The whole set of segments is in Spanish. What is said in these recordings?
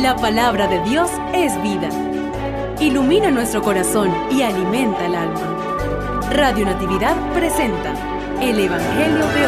La palabra de Dios es vida. Ilumina nuestro corazón y alimenta el alma. Radio Natividad presenta el Evangelio de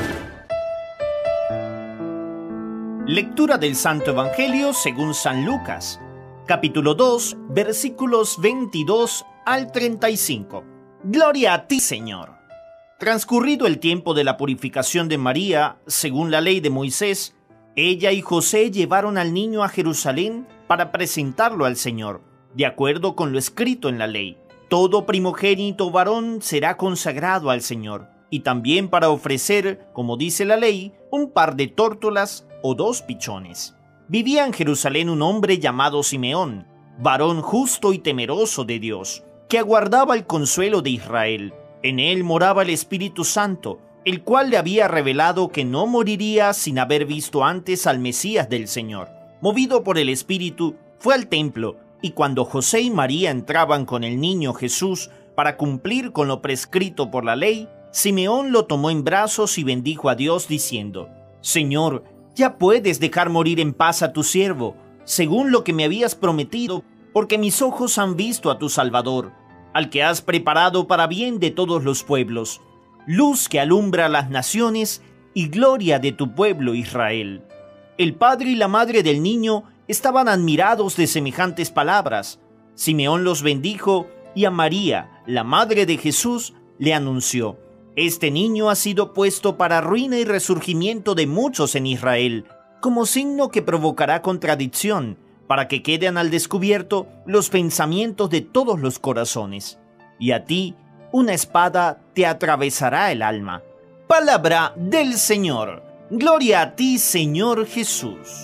hoy. Lectura del Santo Evangelio según San Lucas, capítulo 2, versículos 22 al 35. Gloria a ti, Señor. Transcurrido el tiempo de la purificación de María, según la ley de Moisés, ella y José llevaron al niño a Jerusalén para presentarlo al Señor, de acuerdo con lo escrito en la ley. Todo primogénito varón será consagrado al Señor, y también para ofrecer, como dice la ley, un par de tórtolas o 2 pichones. Vivía en Jerusalén un hombre llamado Simeón, varón justo y temeroso de Dios, que aguardaba el consuelo de Israel. En él moraba el Espíritu Santo, el cual le había revelado que no moriría sin haber visto antes al Mesías del Señor. Movido por el Espíritu, fue al templo, y cuando José y María entraban con el niño Jesús para cumplir con lo prescrito por la ley, Simeón lo tomó en brazos y bendijo a Dios diciendo: «Señor, ya puedes dejar morir en paz a tu siervo, según lo que me habías prometido, porque mis ojos han visto a tu Salvador, al que has preparado para bien de todos los pueblos, luz que alumbra a las naciones y gloria de tu pueblo Israel». El padre y la madre del niño estaban admirados de semejantes palabras. Simeón los bendijo y a María, la madre de Jesús, le anunció: «Este niño ha sido puesto para ruina y resurgimiento de muchos en Israel, como signo que provocará contradicción, para que queden al descubierto los pensamientos de todos los corazones. Y a ti, una espada te atravesará el alma». Palabra del Señor. Gloria a ti, Señor Jesús.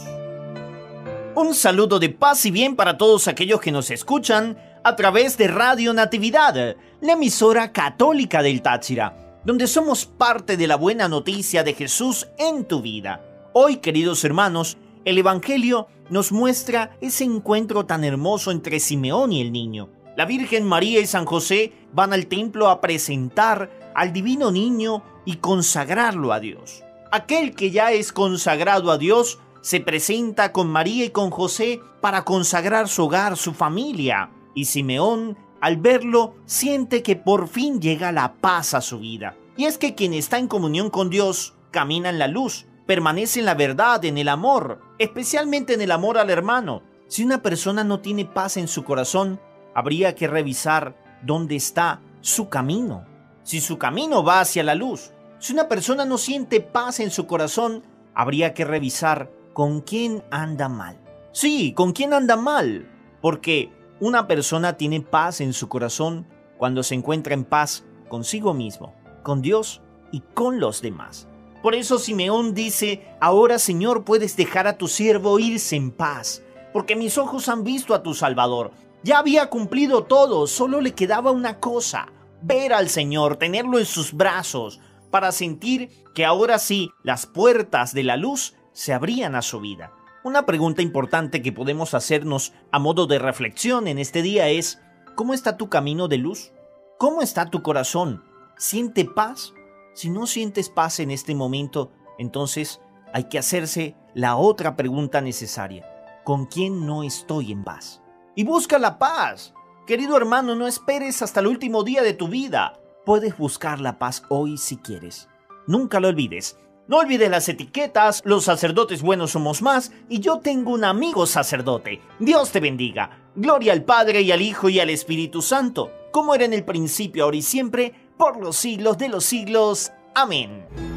Un saludo de paz y bien para todos aquellos que nos escuchan a través de Radio Natividad, la emisora católica del Táchira, donde somos parte de la buena noticia de Jesús en tu vida. Hoy, queridos hermanos, el Evangelio nos muestra ese encuentro tan hermoso entre Simeón y el niño. La Virgen María y San José van al templo a presentar al divino niño y consagrarlo a Dios. Aquel que ya es consagrado a Dios se presenta con María y con José para consagrar su hogar, su familia. Y Simeón, al verlo, siente que por fin llega la paz a su vida. Y es que quien está en comunión con Dios camina en la luz, permanece en la verdad, en el amor, especialmente en el amor al hermano. Si una persona no tiene paz en su corazón, habría que revisar dónde está su camino. Si su camino va hacia la luz. Si una persona no siente paz en su corazón, habría que revisar con quién anda mal. Sí, con quién anda mal. Porque una persona tiene paz en su corazón cuando se encuentra en paz consigo mismo, con Dios y con los demás. Por eso Simeón dice: «Ahora, Señor, puedes dejar a tu siervo irse en paz, porque mis ojos han visto a tu Salvador». Ya había cumplido todo, solo le quedaba una cosa: ver al Señor, tenerlo en sus brazos, para sentir que ahora sí las puertas de la luz se abrían a su vida. Una pregunta importante que podemos hacernos a modo de reflexión en este día es: ¿cómo está tu camino de luz? ¿Cómo está tu corazón? ¿Siente paz? Si no sientes paz en este momento, entonces hay que hacerse la otra pregunta necesaria: ¿con quién no estoy en paz? Y busca la paz. Querido hermano, no esperes hasta el último día de tu vida. Puedes buscar la paz hoy si quieres. Nunca lo olvides. No olvides las etiquetas: los sacerdotes buenos somos más, y yo tengo un amigo sacerdote. Dios te bendiga. Gloria al Padre y al Hijo y al Espíritu Santo, como era en el principio, ahora y siempre, por los siglos de los siglos. Amén.